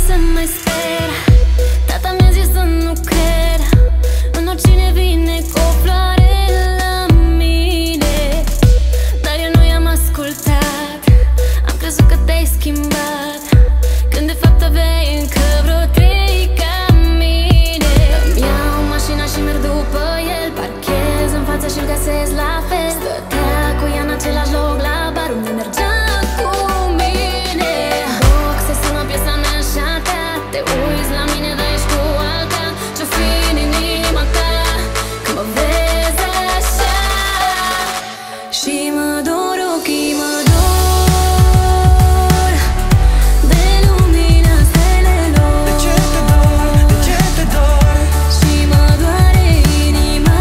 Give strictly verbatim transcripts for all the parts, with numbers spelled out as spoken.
să mai sper. Tata mi-a zis să nu cred în oricine vine cu o floare la mine, dar eu nu i-am ascultat. Am crezut că te-ai schimbat, când de fapt aveai încă vreo trei ca mine. Îmi iau mașina și merg după el, parchez în fața și-l găsesc la fel. Stătea cu ea în același loc la bar unde mergea cu mine. Boxe sună piesa mea și a ta, te uiți la mine, dar ești cu alta. Ce-o fi în inima ta când mă vezi așa? Și mă dor ochii, mă dor de lumina stelelor. De ce te dor? De ce te dor? Și mă doare inima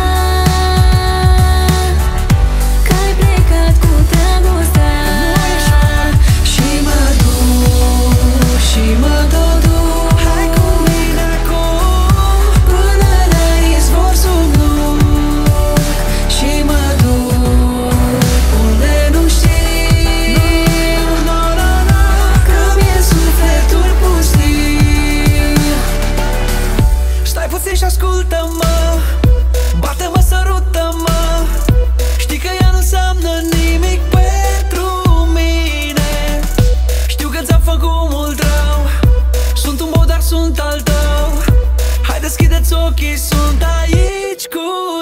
că ai plecat cu dragostea. Nu e ușor. Și mă duc, și mă tot duc. Hai cu mine acum până la izvor sub nuc. Și mă duc unde nu știu, no, no, no, că mi-e sufletul pustiu. Stai puțin și ascultă-mă, bate-mă, sărută-mă. Știi că ea nu înseamnă nimic pentru mine. Știu că ți-am făcut mult rău, sunt un bou, dar sunt al tău. Hai, deschide-ți ochii, sunt aici cu